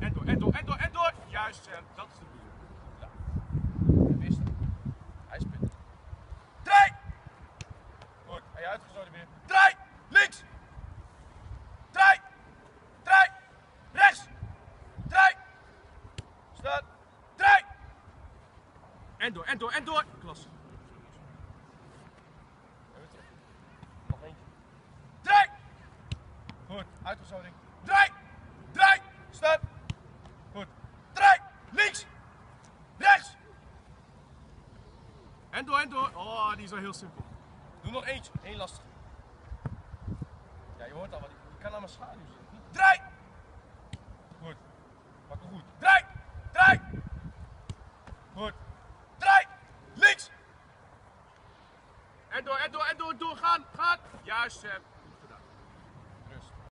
En door, en door, en door, en door. Juist, Sam. Dat is de bedoeling. Ja. Hij wist het. Hij spint. Draai! Goed. En je uitgezogen weer. Draai! Links! Draai! Draai! Rechts! Draai! Staat! Draai! En door, en door, en door. Klasse. Nog eentje. Draai! Goed. Uitgezogen. Draai! Draai! Staat! Goed. Draai! Links! Rechts! En door, en door. Oh, die is wel heel simpel. Doe nog eentje. Eén lastig. Ja, je hoort al wat. Je kan aan mijn schaduw zien. Draai! Goed. Pak hem goed. Draai! Draai! Goed. Draai! Links! En door, en door, en door. Gaan! Gaan! Juist, Sam.